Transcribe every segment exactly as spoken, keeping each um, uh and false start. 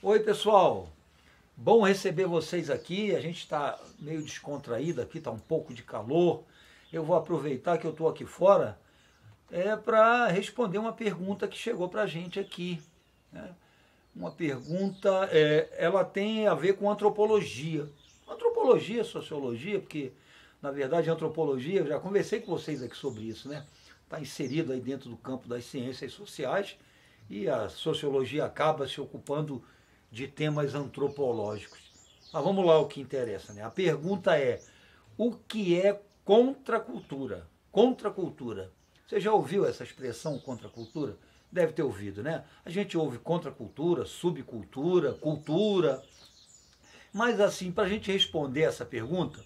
Oi, pessoal. Bom receber vocês aqui. A gente está meio descontraído aqui, está um pouco de calor. Eu vou aproveitar que eu estou aqui fora é, para responder uma pergunta que chegou para a gente aqui. Né? Uma pergunta, é, ela tem a ver com antropologia. Antropologia, sociologia, porque na verdade antropologia, eu já conversei com vocês aqui sobre isso, né? Está inserido aí dentro do campo das ciências sociais e a sociologia acaba se ocupando de temas antropológicos. Mas vamos lá o que interessa, né? A pergunta é, o que é contracultura? Contracultura. Você já ouviu essa expressão contracultura? Deve ter ouvido, né? A gente ouve contracultura, subcultura, cultura. Mas assim, para a gente responder essa pergunta,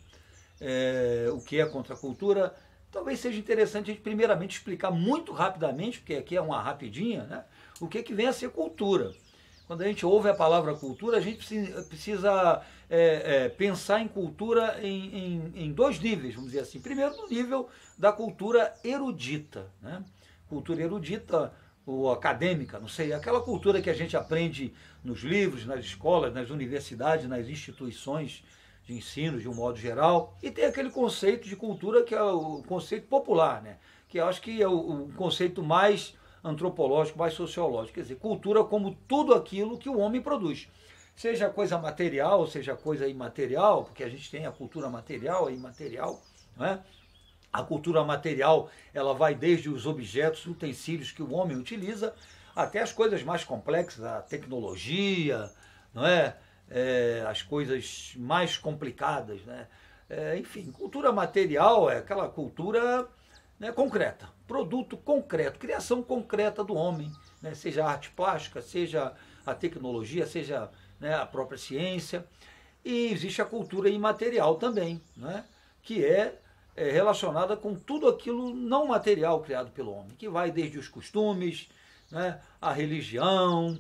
é, o que é contracultura, talvez seja interessante a gente primeiramente explicar muito rapidamente, porque aqui é uma rapidinha, né? O que, que vem a ser cultura. Quando a gente ouve a palavra cultura, a gente precisa é, é, pensar em cultura em, em, em dois níveis, vamos dizer assim. Primeiro, no nível da cultura erudita, né? Cultura erudita ou acadêmica, não sei, aquela cultura que a gente aprende nos livros, nas escolas, nas universidades, nas instituições de ensino, de um modo geral. E tem aquele conceito de cultura que é o conceito popular, né? Que eu acho que é o, o conceito mais antropológico, mais sociológico, quer dizer, cultura como tudo aquilo que o homem produz, seja coisa material, seja coisa imaterial, porque a gente tem a cultura material e imaterial, não é? A cultura material, ela vai desde os objetos, utensílios que o homem utiliza, até as coisas mais complexas, a tecnologia, não é? É, as coisas mais complicadas, né? É, enfim, cultura material é aquela cultura, né, concreta, produto concreto, criação concreta do homem, né, seja a arte plástica, seja a tecnologia, seja, né, a própria ciência. E existe a cultura imaterial também, né, que é, é relacionada com tudo aquilo não material criado pelo homem, que vai desde os costumes, né, a religião,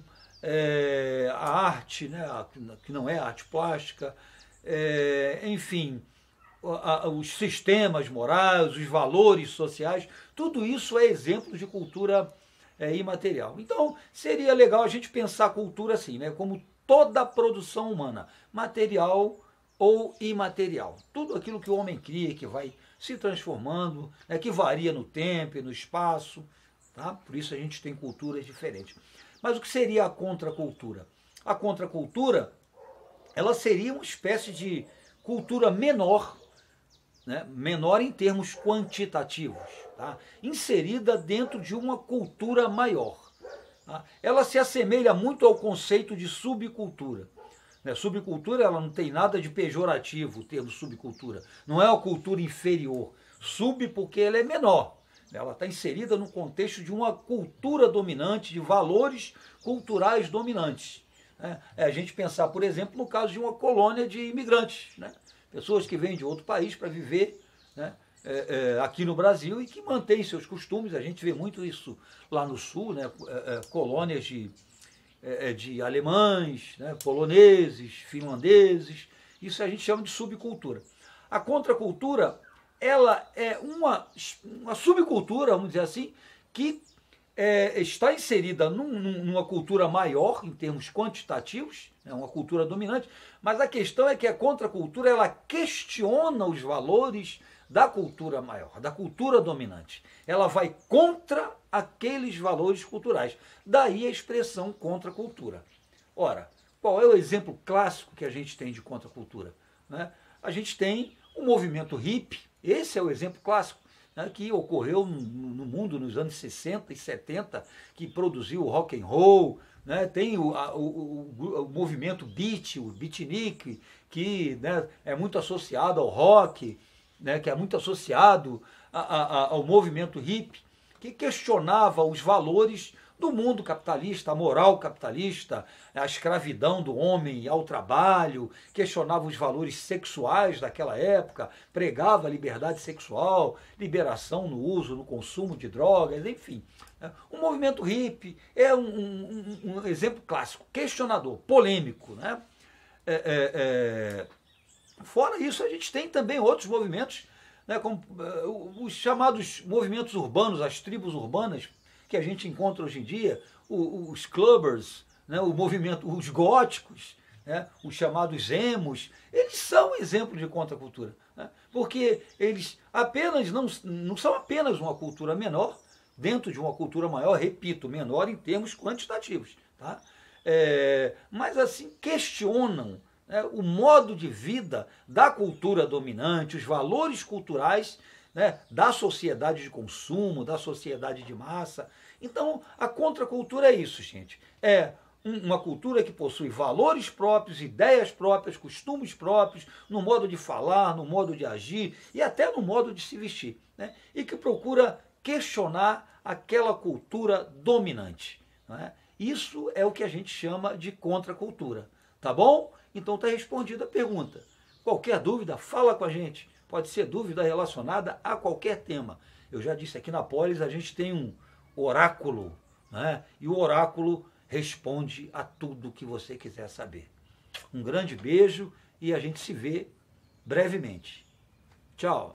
é, a arte, né, a, que não é arte plástica, é, enfim, os sistemas morais, os valores sociais, tudo isso é exemplo de cultura é, imaterial. Então, seria legal a gente pensar a cultura assim, né, como toda a produção humana, material ou imaterial. Tudo aquilo que o homem cria, que vai se transformando, né, que varia no tempo e no espaço, tá? Por isso a gente tem culturas diferentes. Mas o que seria a contracultura? A contracultura, ela seria uma espécie de cultura menor, né, menor em termos quantitativos, tá? Inserida dentro de uma cultura maior. Tá? Ela se assemelha muito ao conceito de subcultura. Né? Subcultura, ela não tem nada de pejorativo, o termo subcultura. Não é uma cultura inferior. Sub porque ela é menor. Ela está inserida no contexto de uma cultura dominante, de valores culturais dominantes. Né? É a gente pensar, por exemplo, no caso de uma colônia de imigrantes, né? Pessoas que vêm de outro país para viver, né, é, é, aqui no Brasil e que mantêm seus costumes. A gente vê muito isso lá no sul, né, é, é, colônias de, é, de alemães, né, poloneses, finlandeses. Isso a gente chama de subcultura. A contracultura, ela é uma, uma subcultura, vamos dizer assim, que é, está inserida num, numa cultura maior, em termos quantitativos, é uma cultura dominante, mas a questão é que a contracultura, ela questiona os valores da cultura maior, da cultura dominante. Ela vai contra aqueles valores culturais. Daí a expressão contracultura. Ora, qual é o exemplo clássico que a gente tem de contracultura? Né? A gente tem o movimento hippie, esse é o exemplo clássico, né, que ocorreu no, no mundo nos anos sessenta e setenta, que produziu o rock and roll, né, tem o, a, o, o, o movimento beat, o beatnik, que, né, é muito associado ao rock, né, que é muito associado a, a, ao movimento hippie, que questionava os valores do mundo capitalista, a moral capitalista, a escravidão do homem ao trabalho, questionava os valores sexuais daquela época, pregava a liberdade sexual, liberação no uso, no consumo de drogas, enfim. O movimento hippie é um, um, um exemplo clássico, questionador, polêmico, né? É, é, é... Fora isso, a gente tem também outros movimentos, né, como uh, os chamados movimentos urbanos, as tribos urbanas, que a gente encontra hoje em dia, os clubbers, né, o movimento, os góticos, né, os chamados emos, eles são exemplo de contracultura, né, porque eles apenas não, não são apenas uma cultura menor, dentro de uma cultura maior, repito, menor em termos quantitativos, tá? É, mas assim questionam, né, o modo de vida da cultura dominante, os valores culturais, né, da sociedade de consumo, da sociedade de massa. Então, a contracultura é isso, gente. É uma cultura que possui valores próprios, ideias próprias, costumes próprios, no modo de falar, no modo de agir e até no modo de se vestir, né? E que procura questionar aquela cultura dominante, né? Isso é o que a gente chama de contracultura, tá bom? Então está respondida a pergunta. Qualquer dúvida, fala com a gente. Pode ser dúvida relacionada a qualquer tema. Eu já disse aqui na Polis, a gente tem um oráculo, né? E o oráculo responde a tudo que você quiser saber. Um grande beijo e a gente se vê brevemente. Tchau!